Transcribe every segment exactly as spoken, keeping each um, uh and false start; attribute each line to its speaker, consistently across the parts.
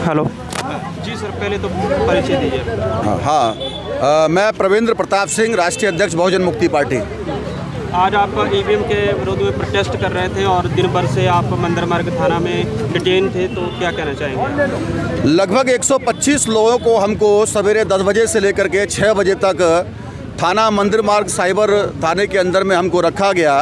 Speaker 1: Hello जी sir, पहले तो परिचय दीजिए।
Speaker 2: हाँ हाँ आ, मैं प्रवेंद्र प्रताप सिंह, राष्ट्रीय अध्यक्ष बहुजन मुक्ति पार्टी।
Speaker 1: आज आप ईवीएम के विरोध में प्रोटेस्ट कर रहे थे और दिन भर से आप मंदिर मार्ग थाना में डिटेन थे, तो क्या कहना चाहेंगे?
Speaker 2: लगभग एक सौ पच्चीस लोगों को हमको सवेरे दस बजे से लेकर के छः बजे तक थाना मंदिर मार्ग साइबर थाने के अंदर में हमको रखा गया।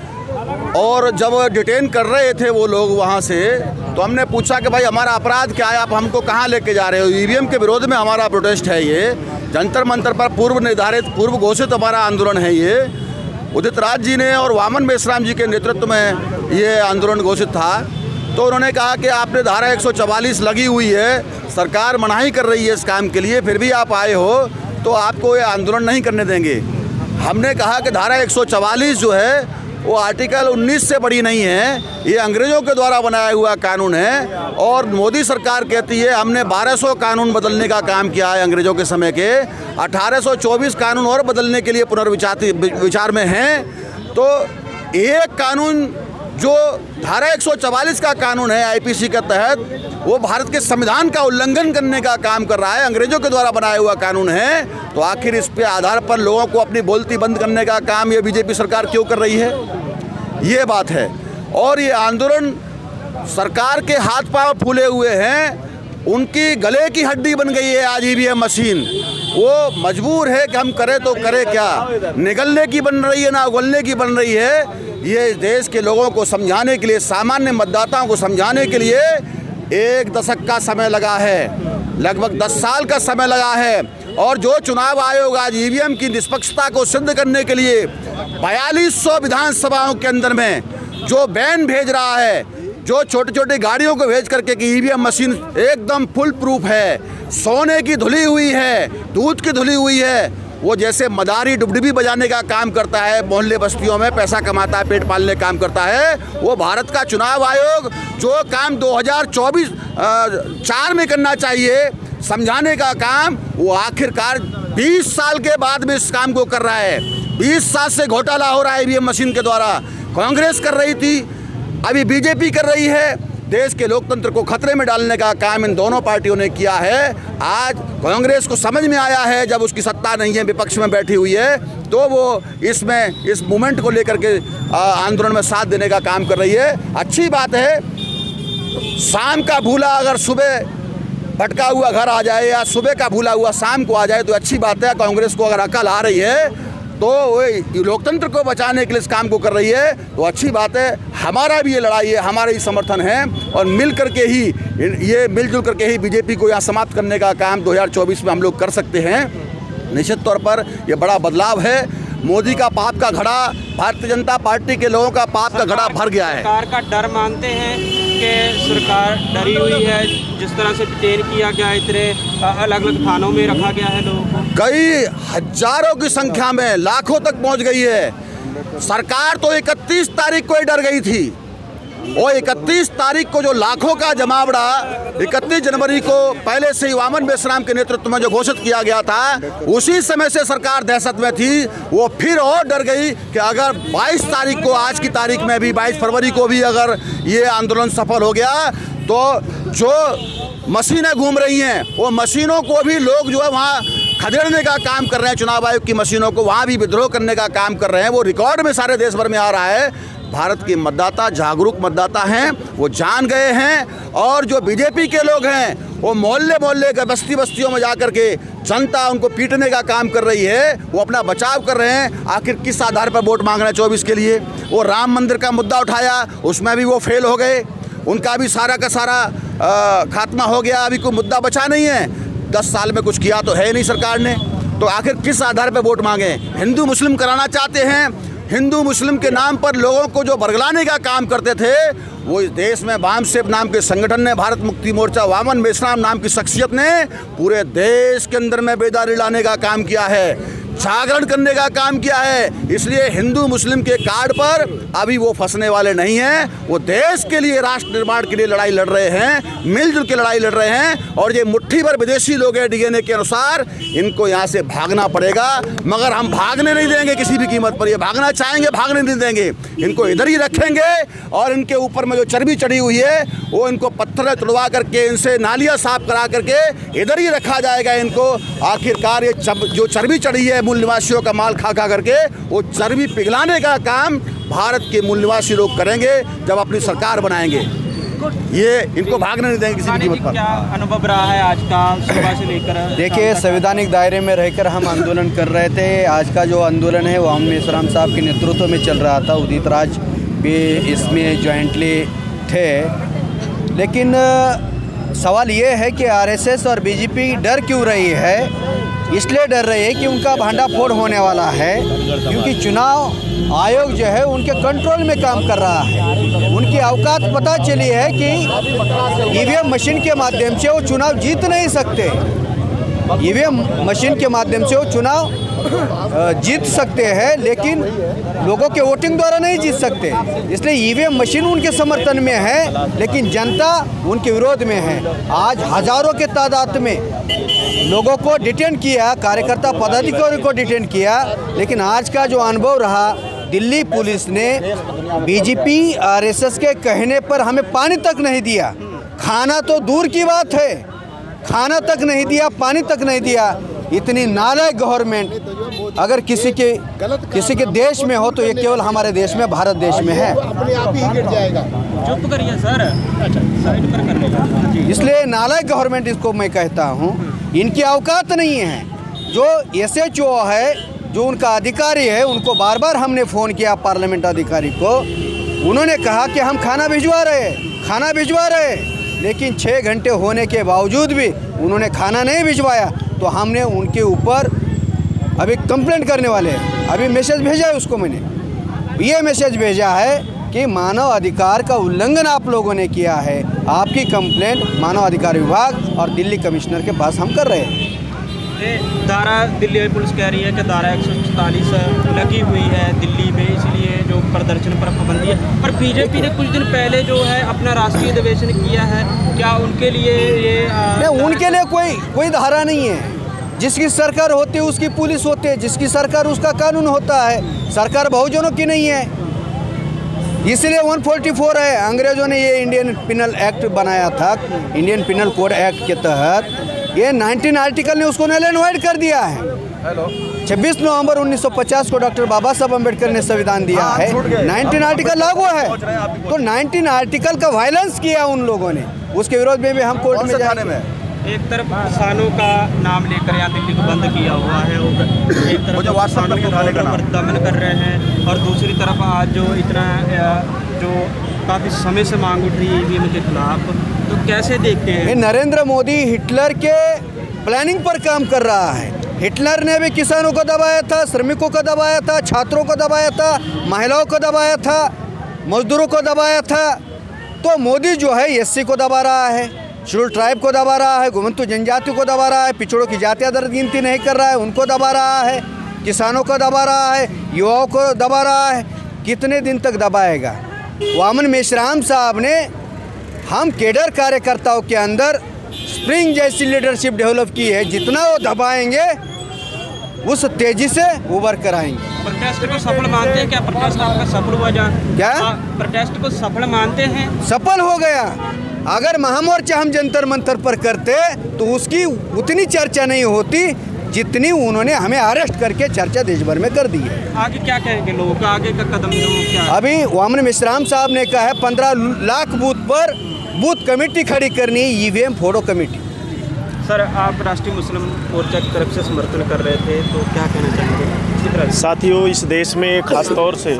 Speaker 2: और जब डिटेन कर रहे थे वो लोग वहाँ से, तो हमने पूछा कि भाई हमारा अपराध क्या है, आप हमको कहाँ लेके जा रहे हो? ईवीएम के विरोध में हमारा प्रोटेस्ट है, ये जंतर मंतर पर पूर्व निर्धारित पूर्व घोषित हमारा आंदोलन है। ये उदित राज जी ने और वामन मेश्राम जी के नेतृत्व में ये आंदोलन घोषित था। तो उन्होंने कहा कि आपने धारा एक सौ चवालीस लगी हुई है, सरकार मनाही कर रही है इस काम के लिए, फिर भी आप आए हो तो आपको ये आंदोलन नहीं करने देंगे। हमने कहा कि धारा एक सौ चवालीस जो है वो आर्टिकल उन्नीस से बड़ी नहीं है, ये अंग्रेज़ों के द्वारा बनाया हुआ कानून है। और मोदी सरकार कहती है हमने बारह सौ कानून बदलने का काम किया है अंग्रेज़ों के समय के, अठारह सौ चौबीस कानून और बदलने के लिए पुनर्विचार विचार में हैं। तो एक कानून जो धारा एक सौ चवालीस का कानून है आईपीसी के तहत, वो भारत के संविधान का उल्लंघन करने का काम कर रहा है, अंग्रेज़ों के द्वारा बनाया हुआ कानून है। तो आखिर इस पे आधार पर लोगों को अपनी बोलती बंद करने का काम ये बीजेपी सरकार क्यों कर रही है, ये बात है। और ये आंदोलन सरकार के हाथ पांव फूले हुए हैं, उनकी गले की हड्डी बन गई है आज ईवीएम मशीन। वो मजबूर है कि हम करें तो करें क्या, निगलने की बन रही है ना उगलने की बन रही है। ये देश के लोगों को समझाने के लिए, सामान्य मतदाताओं को समझाने के लिए एक दशक का समय लगा है, लगभग दस साल का समय लगा है। और जो चुनाव आयोग आज ईवीएम की निष्पक्षता को सिद्ध करने के लिए बयालीस सौ विधानसभाओं के अंदर में जो बैन भेज रहा है, जो छोटी छोटी गाड़ियों को भेज करके कि ईवीएम मशीन एकदम फुल प्रूफ है, सोने की धुली हुई है, दूध की धुली हुई है, वो जैसे मदारी डुबडुबी बजाने का काम करता है, मोहल्ले बस्तियों में पैसा कमाता है, पेट पालने का काम करता है, वो भारत का चुनाव आयोग जो काम दो हज़ार चौबीस चार में करना चाहिए, समझाने का काम, वो आखिरकार बीस साल के बाद में इस काम को कर रहा है। बीस साल से घोटाला हो रहा है ईवीएम मशीन के द्वारा। कांग्रेस कर रही थी, अभी बीजेपी कर रही है। देश के लोकतंत्र को खतरे में डालने का काम इन दोनों पार्टियों ने किया है। आज कांग्रेस को समझ में आया है, जब उसकी सत्ता नहीं है, विपक्ष में बैठी हुई है, तो वो इसमें इस मूवमेंट को लेकर के आंदोलन में साथ देने का काम कर रही है। अच्छी बात है, शाम का भूला अगर सुबह भटका हुआ घर आ जाए या सुबह का भूला हुआ शाम को आ जाए तो अच्छी बात है। कांग्रेस को अगर अकल आ रही है तो वो लोकतंत्र को बचाने के लिए इस काम को कर रही है, तो अच्छी बात है। हमारा भी ये लड़ाई है, हमारा ही समर्थन है, और मिल करके ही ये मिलजुल करके ही बीजेपी को यहाँ समाप्त करने का काम दो हज़ार चौबीस में हम लोग कर सकते हैं। निश्चित तौर पर ये बड़ा बदलाव है। मोदी का पाप का घड़ा, भारतीय जनता पार्टी के लोगों का पाप का घड़ा भर गया है।
Speaker 1: सरकार का डर मानते हैं कि सरकार डरी हुई है, जिस तरह से डिटेन किया गया, इतने अलग अलग थानों में रखा गया है लोगों को,
Speaker 2: कई हजारों की संख्या में, लाखों तक पहुंच गई है। सरकार तो इकतीस तारीख को ही डर गई थी, और इकतीस तारीख को जो लाखों का जमावड़ा इकतीस जनवरी को पहले से ही वामन मेश्राम के नेतृत्व में जो घोषित किया गया था, उसी समय से सरकार दहशत में थी। वो फिर और डर गई कि अगर बाईस तारीख को, आज की तारीख में भी बाईस फरवरी को भी अगर ये आंदोलन सफल हो गया, तो जो मशीनें घूम रही हैं वो मशीनों को भी लोग जो है वहाँ खदेड़ने का काम कर रहे हैं। चुनाव आयोग की मशीनों को वहाँ भी विद्रोह करने का काम कर रहे हैं। वो रिकॉर्ड में सारे देश भर में आ रहा है। भारत के मतदाता जागरूक मतदाता हैं, वो जान गए हैं। और जो बीजेपी के लोग हैं वो मोहल्ले मोहल्ले के बस्ती बस्तियों में जा कर के जनता उनको पीटने का काम कर रही है, वो अपना बचाव कर रहे हैं। आखिर किस आधार पर वोट मांग रहे हैं चौबीस के लिए? वो राम मंदिर का मुद्दा उठाया, उसमें भी वो फेल हो गए, उनका भी सारा का सारा आ, खात्मा हो गया। अभी कोई मुद्दा बचा नहीं है। दस साल में कुछ किया तो है नहीं सरकार ने, तो आखिर किस आधार पर वोट मांगे? हिंदू मुस्लिम कराना चाहते हैं। हिंदू मुस्लिम के नाम पर लोगों को जो बरगलाने का काम करते थे, वो इस देश में वामसेप नाम के संगठन ने, भारत मुक्ति मोर्चा, वामन मेश्राम नाम की शख्सियत ने पूरे देश के अंदर में बेदारी लाने का काम किया है। जागरण करने का काम किया है। इसलिए हिंदू मुस्लिम के कार्ड पर अभी वो फंसने वाले नहीं हैं। वो देश के लिए, राष्ट्र निर्माण के लिए लड़ाई लड़ रहे हैं, मिलजुल के लड़ाई लड़ रहे हैं। और ये मुट्ठी भर विदेशी लोग हैं डीएनए के अनुसार, इनको यहाँ से भागना पड़ेगा, मगर हम भागने नहीं देंगे किसी भी कीमत पर। ये भागना चाहेंगे, भागने नहीं देंगे, इनको इधर ही रखेंगे। और इनके ऊपर में जो चर्बी चढ़ी हुई है वो इनको पत्थर तुड़वा करके, इनसे नालियाँ साफ करा करके इधर ही रखा जाएगा इनको। आखिरकार ये जो चर्बी चढ़ी है मूल निवासियों का माल खा खा करके, वो चर्बी पिघलाने का काम भारत के मूल निवासी लोग करेंगे जब अपनी सरकार बनाएंगे। ये इनको भागने नहीं देंगे किसी भी कीमत पर।
Speaker 1: क्या अनुभव रहा है आज का सुबह से लेकर?
Speaker 3: देखिए, संवैधानिक दायरे में रहकर हम आंदोलन कर रहे थे। आज का जो आंदोलन है वो हम मेश्राम साहब के नेतृत्व में चल रहा था। उदित राज भी इसमें जॉइंटली थे। लेकिन सवाल ये है कि आरएसएस और बीजेपी डर क्यों रही है? इसलिए डर रही है कि उनका भांडाफोड़ होने वाला है, क्योंकि चुनाव आयोग जो है उनके कंट्रोल में काम कर रहा है। उनकी औकात पता चली है कि ईवीएम मशीन के माध्यम से वो चुनाव जीत नहीं सकते। ईवीएम मशीन के माध्यम से वो चुनाव जीत सकते हैं, लेकिन लोगों के वोटिंग द्वारा नहीं जीत सकते। इसलिए ईवीएम मशीन उनके समर्थन में है, लेकिन जनता उनके विरोध में है। आज हजारों के तादाद में लोगों को डिटेन किया, कार्यकर्ता पदाधिकारियों को डिटेन किया। लेकिन आज का जो अनुभव रहा, दिल्ली पुलिस ने बीजेपी आरएसएस के कहने पर हमें पानी तक नहीं दिया। खाना तो दूर की बात है, खाना तक नहीं दिया, पानी तक नहीं दिया। इतनी नालायक गवर्नमेंट अगर किसी के किसी के देश में हो तो ये केवल हमारे देश में, भारत देश में है।
Speaker 4: अपने आप ही गिर जाएगा।
Speaker 1: चुप करिए सर, साइड पर कर लीजिए।
Speaker 3: इसलिए नालायक गवर्नमेंट इसको मैं कहता हूँ। इनकी औकात नहीं है। जो एसएचओ है, जो उनका अधिकारी है, उनको बार बार हमने फ़ोन किया, पार्लियामेंट अधिकारी को। उन्होंने कहा कि हम खाना भिजवा रहे खाना भिजवा रहे लेकिन छः घंटे होने के बावजूद भी उन्होंने खाना नहीं भिजवाया। तो हमने उनके ऊपर अभी कंप्लेंट करने वाले हैं। अभी मैसेज भेजा है उसको, मैंने ये मैसेज भेजा है कि मानव अधिकार का उल्लंघन आप लोगों ने किया है। आपकी कंप्लेंट मानव अधिकार विभाग और दिल्ली कमिश्नर के पास हम कर रहे हैं।
Speaker 1: धारा दिल्ली पुलिस कह रही है कि धारा एक सौ चौतालीस लगी हुई है दिल्ली में, इसलिए जो प्रदर्शन पर पाबंदी है। पर बीजेपी ने कुछ दिन पहले जो है अपना राष्ट्रीय अधिवेशन किया है, क्या उनके लिए ये
Speaker 3: नहीं? उनके लिए कोई कोई धारा नहीं है। जिसकी सरकार होती है उसकी पुलिस होती है, जिसकी सरकार उसका कानून होता है। सरकार बहुजनों की नहीं है, इसलिए एक सौ चौवालीस है। अंग्रेजों ने ये इंडियन पिनल एक्ट बनाया था, इंडियन पिनल कोड एक्ट के तहत। ये उन्नीस आर्टिकल ने उसको नल एंड वाइड कर दिया है। छब्बीस नवंबर उन्नीस सौ पचास को डॉक्टर बाबा साहब अम्बेडकर ने संविधान दिया है। उन्नीस आर्टिकल लागू है, तो उन्नीस आर्टिकल का वायलेंस किया उन लोगों ने। उसके विरोध में भी हम कोर्ट में जाने में।
Speaker 1: एक तरफ किसानों का नाम लेकर यहाँ दिल्ली को बंद किया हुआ है, और एक तरफ किसानों को पर दमन कर रहे हैं, और दूसरी तरफ आज जो इतना जो काफ़ी समय से मांग उठ रही है ईवीएम के खिलाफ, तो कैसे देखते हैं?
Speaker 3: नरेंद्र मोदी हिटलर के प्लानिंग पर काम कर रहा है। हिटलर ने भी किसानों को दबाया था, श्रमिकों को दबाया था, छात्रों को दबाया था, महिलाओं को दबाया था, मजदूरों को दबाया था। तो मोदी जो है एससी को दबा रहा है, शेड्यूल ट्राइब को दबा रहा है, घुमंतु जनजाति को दबा रहा है, पिछड़ों की जातियाँ दर गिनती नहीं कर रहा है, उनको दबा रहा है, किसानों को दबा रहा है, युवाओं को दबा रहा है। कितने दिन तक दबाएगा? वामन मेश्राम साहब ने हम केडर कार्यकर्ताओं के अंदर स्प्रिंग जैसी लीडरशिप डेवलप की है। जितना वो दबाएंगे उस तेजी से उबर कर आएंगे।
Speaker 1: प्रोटेस्ट को सफल मानते हैं क्या? प्रोटेस्ट आपका सफल हुआ? जा
Speaker 3: क्या
Speaker 1: प्रोटेस्ट को सफल मानते हैं?
Speaker 3: सफल हो गया। अगर महामोर्चा हम जंतर मंतर पर करते तो उसकी उतनी चर्चा नहीं होती जितनी उन्होंने हमें अरेस्ट करके चर्चा देश भर में कर दी है।
Speaker 1: आगे क्या कहेंगे लोगों का? आगे का कदम जो क्या?
Speaker 3: अभी वामन मेश्राम साहब ने कहा है पंद्रह लाख बूथ पर बूथ कमेटी खड़ी करनी है, ईवीएम फोड़ो कमेटी।
Speaker 1: सर, आप राष्ट्रीय मुस्लिम मोर्चा की तरफ से समर्थन कर रहे थे, तो क्या कहना चाहेंगे?
Speaker 5: साथियों, इस देश में खास तौर से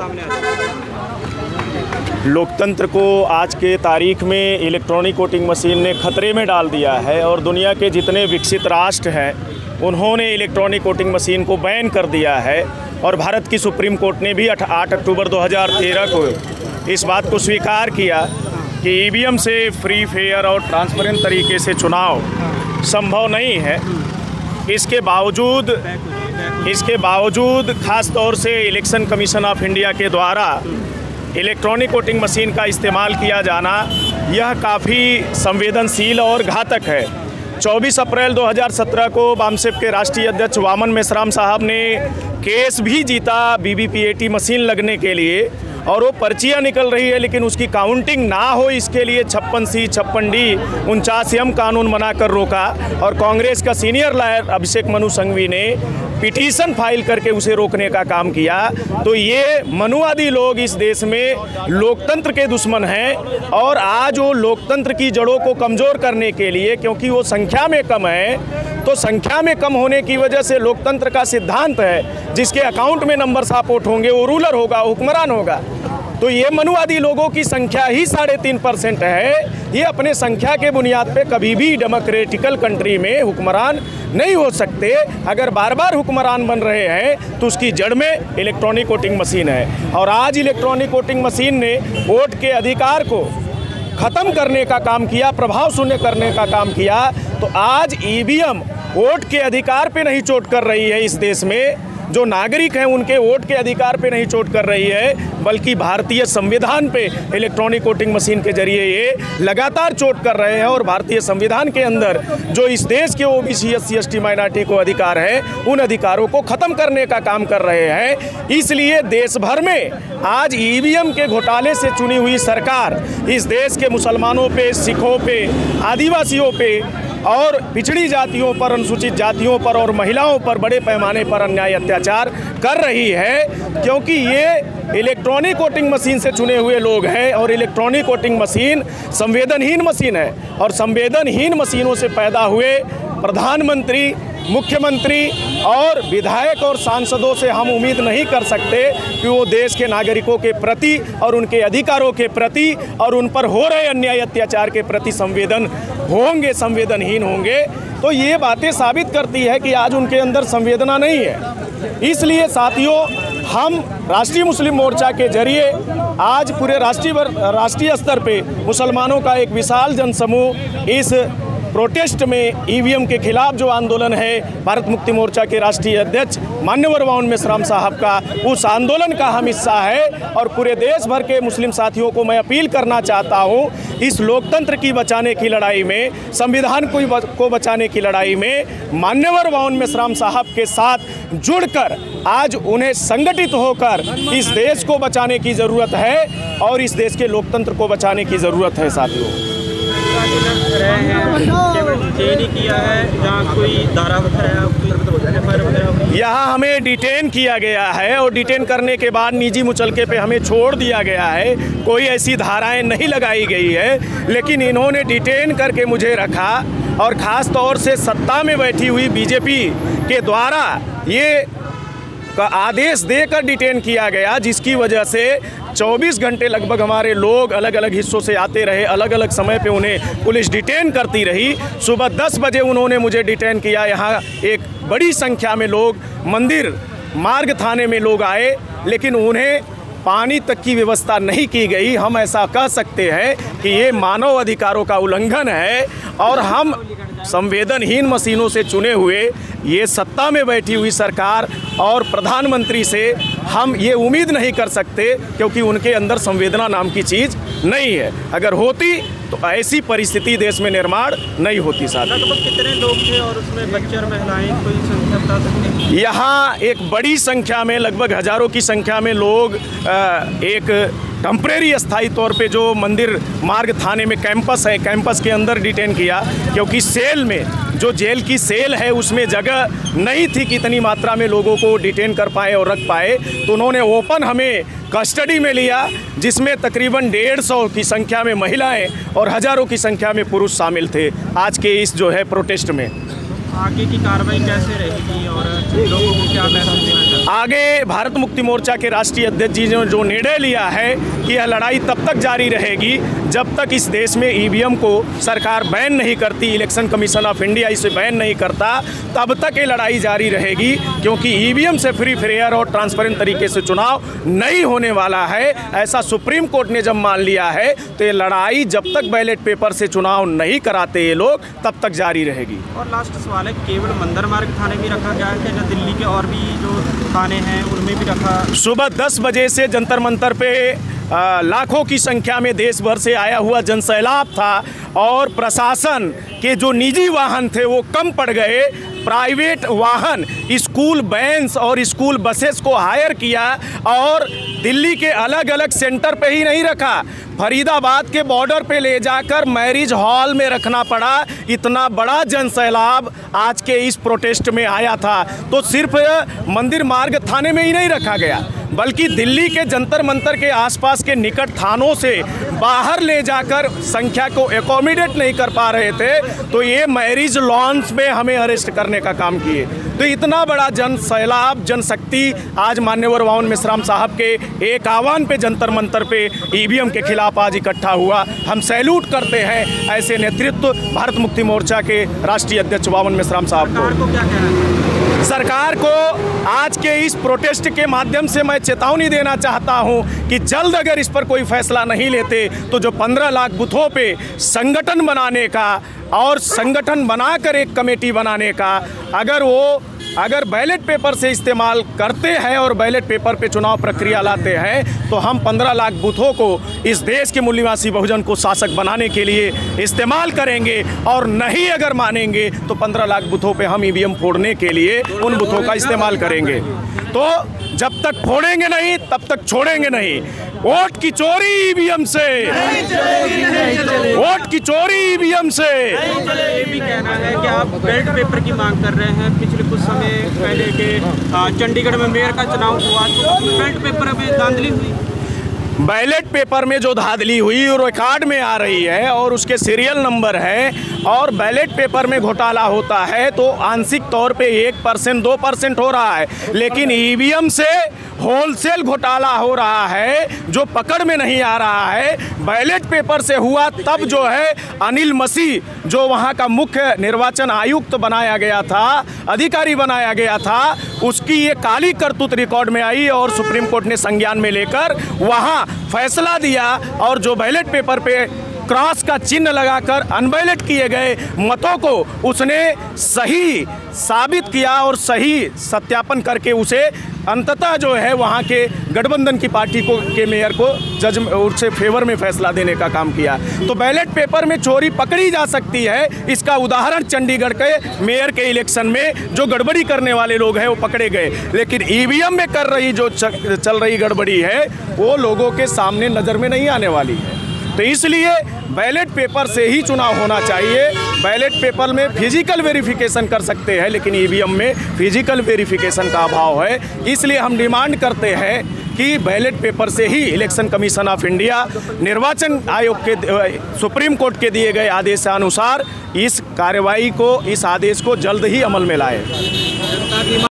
Speaker 5: लोकतंत्र को आज के तारीख में इलेक्ट्रॉनिक वोटिंग मशीन ने खतरे में डाल दिया है, और दुनिया के जितने विकसित राष्ट्र हैं उन्होंने इलेक्ट्रॉनिक वोटिंग मशीन को बैन कर दिया है। और भारत की सुप्रीम कोर्ट ने भी आठ अक्टूबर दो हज़ार तेरह को इस बात को स्वीकार किया कि ईवीएम से फ्री फेयर और ट्रांसपेरेंट तरीके से चुनाव संभव नहीं है। इसके बावजूद इसके बावजूद ख़ास तौर से इलेक्शन कमीशन ऑफ इंडिया के द्वारा इलेक्ट्रॉनिक वोटिंग मशीन का इस्तेमाल किया जाना यह काफ़ी संवेदनशील और घातक है। चौबीस अप्रैल दो हज़ार सत्रह को बामसेप के राष्ट्रीय अध्यक्ष वामन मेश्राम साहब ने केस भी जीता वीवीपीएटी मशीन लगने के लिए, और वो पर्चियाँ निकल रही है लेकिन उसकी काउंटिंग ना हो इसके लिए छप्पन सी छप्पन डी उनचास एम कानून बनाकर रोका, और कांग्रेस का सीनियर लॉयर अभिषेक मनु संघवी ने पिटीशन फाइल करके उसे रोकने का काम किया। तो ये मनुवादी लोग इस देश में लोकतंत्र के दुश्मन हैं, और आज वो लोकतंत्र की जड़ों को कमज़ोर करने के लिए, क्योंकि वो संख्या में कम है, तो संख्या में कम होने की वजह से लोकतंत्र का सिद्धांत है जिसके अकाउंट में नंबर सापोर्ट होंगे वो रूलर होगा, हुक्मरान होगा। तो ये मनुवादी लोगों की संख्या ही साढ़े तीन परसेंट है। ये अपने संख्या के बुनियाद पे कभी भी डेमोक्रेटिकल कंट्री में हुक्मरान नहीं हो सकते। अगर बार बार हुक्मरान बन रहे हैं तो उसकी जड़ में इलेक्ट्रॉनिक वोटिंग मशीन है, और आज इलेक्ट्रॉनिक वोटिंग मशीन ने वोट के अधिकार को ख़त्म करने का काम किया, प्रभाव शून्य करने का काम किया। तो आज ईवीएम वोट के अधिकार पे नहीं चोट कर रही है, इस देश में जो नागरिक हैं उनके वोट के अधिकार पे नहीं चोट कर रही है, बल्कि भारतीय संविधान पे इलेक्ट्रॉनिक वोटिंग मशीन के जरिए ये लगातार चोट कर रहे हैं। और भारतीय संविधान के अंदर जो इस देश के OBC S C S T minority को अधिकार है, उन अधिकारों को ख़त्म करने का काम कर रहे हैं। इसलिए देश भर में आज ईवीएम के घोटाले से चुनी हुई सरकार इस देश के मुसलमानों पे, सिखों पे, आदिवासियों पे और पिछड़ी जातियों पर, अनुसूचित जातियों पर और महिलाओं पर बड़े पैमाने पर अन्याय अत्याचार कर रही है, क्योंकि ये इलेक्ट्रॉनिक वोटिंग मशीन से चुने हुए लोग हैं। और इलेक्ट्रॉनिक वोटिंग मशीन संवेदनहीन मशीन है, और संवेदनहीन मशीनों से पैदा हुए प्रधानमंत्री, मुख्यमंत्री और विधायक और सांसदों से हम उम्मीद नहीं कर सकते कि वो देश के नागरिकों के प्रति और उनके अधिकारों के प्रति और उन पर हो रहे अन्याय अत्याचार के प्रति संवेदन होंगे, संवेदनहीन होंगे। तो ये बातें साबित करती है कि आज उनके अंदर संवेदना नहीं है। इसलिए साथियों, हम राष्ट्रीय मुस्लिम मोर्चा के जरिए आज पूरे राष्ट्रीय राष्ट्रीय स्तर पे मुसलमानों का एक विशाल जनसमूह इस प्रोटेस्ट में ईवीएम के खिलाफ जो आंदोलन है, भारत मुक्ति मोर्चा के राष्ट्रीय अध्यक्ष मान्यवर वामन मेश्राम साहब का, उस आंदोलन का हम हिस्सा है। और पूरे देश भर के मुस्लिम साथियों को मैं अपील करना चाहता हूं, इस लोकतंत्र की बचाने की लड़ाई में, संविधान को बचाने की लड़ाई में मान्यवर वामन मेश्राम साहब के साथ जुड़कर आज उन्हें संगठित होकर इस देश को बचाने की ज़रूरत है, और इस देश के लोकतंत्र को बचाने की ज़रूरत है। साथियों,
Speaker 1: रहे हैं केवल डिटेन किया है, जहाँ कोई धारा वगैरह
Speaker 5: यहाँ हमें डिटेन किया गया है, और डिटेन करने के बाद निजी मुचलके पे हमें छोड़ दिया गया है। कोई ऐसी धाराएं नहीं लगाई गई है, लेकिन इन्होंने डिटेन करके मुझे रखा, और ख़ास तौर से सत्ता में बैठी हुई बीजेपी के द्वारा ये का आदेश देकर डिटेन किया गया, जिसकी वजह से चौबीस घंटे लगभग हमारे लोग अलग अलग हिस्सों से आते रहे, अलग अलग समय पे उन्हें पुलिस डिटेन करती रही। सुबह दस बजे उन्होंने मुझे डिटेन किया। यहाँ एक बड़ी संख्या में लोग मंदिर मार्ग थाने में लोग आए, लेकिन उन्हें पानी तक की व्यवस्था नहीं की गई। हम ऐसा कह सकते हैं कि ये मानव अधिकारों का उल्लंघन है, और हम संवेदनहीन मशीनों से चुने हुए ये सत्ता में बैठी हुई सरकार और प्रधानमंत्री से हम ये उम्मीद नहीं कर सकते, क्योंकि उनके अंदर संवेदना नाम की चीज़ नहीं है। अगर होती तो ऐसी परिस्थिति देश में निर्माण नहीं होती। साथ
Speaker 1: लगभग कितने लोग थे, और उसमें बच्चे और महिलाएं, कोई संख्या बता सकते हैं?
Speaker 5: यहाँ एक बड़ी संख्या में, लगभग हज़ारों की संख्या में लोग एक टेम्परेरी स्थायी तौर पे जो मंदिर मार्ग थाने में कैंपस है, कैंपस के अंदर डिटेन किया, क्योंकि सेल में, जो जेल की सेल है उसमें जगह नहीं थी कि इतनी मात्रा में लोगों को डिटेन कर पाए और रख पाए। तो उन्होंने ओपन हमें कस्टडी में लिया, जिसमें तकरीबन डेढ़ सौ की संख्या में महिलाएं और हज़ारों की संख्या में पुरुष शामिल थे आज के इस जो है प्रोटेस्ट में।
Speaker 1: आगे की कार्रवाई कैसे रहेगी और लोगों को क्या मैसेज देना चाहते हैं?
Speaker 5: आगे भारत मुक्ति मोर्चा के राष्ट्रीय अध्यक्ष जी ने जो निर्णय लिया है कि यह लड़ाई तब तक जारी रहेगी जब तक इस देश में ईवीएम को सरकार बैन नहीं करती, इलेक्शन कमीशन ऑफ इंडिया इसे बैन नहीं करता, तब तक ये लड़ाई जारी रहेगी। क्योंकि ईवीएम से फ्री फेयर और ट्रांसपेरेंट तरीके से चुनाव नहीं होने वाला है, ऐसा सुप्रीम कोर्ट ने जब मान लिया है, तो ये लड़ाई जब तक बैलेट पेपर से चुनाव नहीं कराते ये लोग, तब तक जारी रहेगी।
Speaker 1: और लास्ट सवाल सवाल है, केवल मंदिर मार्ग थाने में रखा गया है या दिल्ली के और भी जो थाने हैं उनमें भी रखा?
Speaker 5: सुबह दस बजे से जंतर मंतर पे आ, लाखों की संख्या में देश भर से आया हुआ जनसैलाब था और प्रशासन के जो निजी वाहन थे वो कम पड़ गए। प्राइवेट वाहन, स्कूल वैन्स और स्कूल बसेस को हायर किया और दिल्ली के अलग अलग सेंटर पे ही नहीं रखा, फरीदाबाद के बॉर्डर पे ले जाकर मैरिज हॉल में रखना पड़ा। इतना बड़ा जनसैलाब आज के इस प्रोटेस्ट में आया था। तो सिर्फ मंदिर मार्ग थाने में ही नहीं रखा गया, बल्कि दिल्ली के जंतर मंतर के आसपास के निकट थानों से बाहर ले जाकर संख्या को एकोमोडेट नहीं कर पा रहे थे, तो ये मैरिज लॉन्स में हमें अरेस्ट करने का काम किए। तो इतना बड़ा जन सैलाब, जनशक्ति आज मान्यवर वामन मेश्राम साहब के एक आह्वान पे जंतर मंतर पे ईवीएम के खिलाफ आज इकट्ठा हुआ। हम सैल्यूट करते हैं ऐसे नेतृत्व भारत मुक्ति मोर्चा के राष्ट्रीय अध्यक्ष वामन मेश्राम साहब को।
Speaker 1: क्या कहना है
Speaker 5: सरकार को आज के इस प्रोटेस्ट के माध्यम से मैं चेतावनी देना चाहता हूं कि जल्द अगर इस पर कोई फैसला नहीं लेते तो जो पंद्रह लाख बूथों पे संगठन बनाने का और संगठन बनाकर एक कमेटी बनाने का अगर वो अगर बैलेट पेपर से इस्तेमाल करते हैं और बैलेट पेपर पे चुनाव प्रक्रिया लाते हैं तो हम पंद्रह लाख बूथों को इस देश के मूल निवासी बहुजन को शासक बनाने के लिए इस्तेमाल करेंगे, और नहीं अगर मानेंगे तो पंद्रह लाख बूथों पे हम ईवीएम फोड़ने के लिए उन बूथों का इस्तेमाल करेंगे। तो जब तक फोड़ेंगे नहीं तब तक छोड़ेंगे नहीं। वोट की चोरी ईवीएम से, वोट की चोरी ईवीएम से।
Speaker 1: ये भी कहना है कि आप बैलेट पेपर की मांग कर रहे हैं। पिछले कुछ समय पहले के चंडीगढ़ में मेयर का चुनाव हुआ तो बैलेट पेपर में धांधली हुई।
Speaker 5: बैलेट पेपर में जो धांधली हुई और रिकॉर्ड में आ रही है और उसके सीरियल नंबर है, और बैलेट पेपर में घोटाला होता है तो आंशिक तौर पे एक परसेंट दो परसेंट हो रहा है, लेकिन ईवीएम से होलसेल घोटाला हो रहा है जो पकड़ में नहीं आ रहा है। बैलेट पेपर से हुआ तब जो है अनिल मसीह जो वहाँ का मुख्य निर्वाचन आयुक्त बनाया गया था, अधिकारी बनाया गया था, उसकी ये काली करतूत रिकॉर्ड में आई और सुप्रीम कोर्ट ने संज्ञान में लेकर वहाँ फैसला दिया, और जो बैलेट पेपर पे क्रॉस का चिन्ह लगाकर अनबैलेट किए गए मतों को उसने सही साबित किया और सही सत्यापन करके उसे अंततः जो है वहाँ के गठबंधन की पार्टी को के मेयर को जज उससे फेवर में फैसला देने का काम किया। तो बैलेट पेपर में चोरी पकड़ी जा सकती है, इसका उदाहरण चंडीगढ़ के मेयर के इलेक्शन में जो गड़बड़ी करने वाले लोग हैं वो पकड़े गए, लेकिन ईवीएम में कर रही जो चल रही गड़बड़ी है वो लोगों के सामने नज़र में नहीं आने वाली है। तो इसलिए बैलेट पेपर से ही चुनाव होना चाहिए। बैलेट पेपर में फिजिकल वेरिफिकेशन कर सकते हैं, लेकिन ईवीएम में फिजिकल वेरिफिकेशन का अभाव है। इसलिए हम डिमांड करते हैं कि बैलेट पेपर से ही इलेक्शन कमीशन ऑफ इंडिया निर्वाचन आयोग के सुप्रीम कोर्ट के दिए गए आदेशानुसार इस कार्रवाई को, इस आदेश को जल्द ही अमल में लाए।